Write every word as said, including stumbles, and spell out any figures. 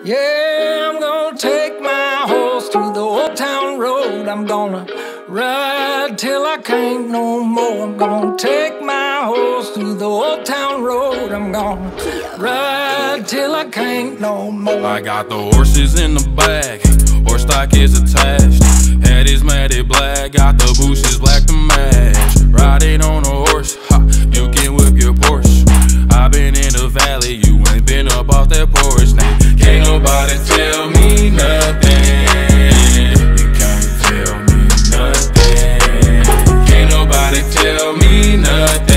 Yeah, I'm gonna take my horse to the old town road. I'm gonna ride till I can't no more. I'm gonna take my horse to the old town road. I'm gonna ride till I can't no more. I got the horses in the back, horse stock is attached. Head is matted black, got the bushes black to match. Riding on a horse, ha, you can whip your Porsche. I've been in the valley, you ain't been up off that porch. Now, can't nobody tell me nothing. You can't tell me nothing. Can't nobody tell me nothing.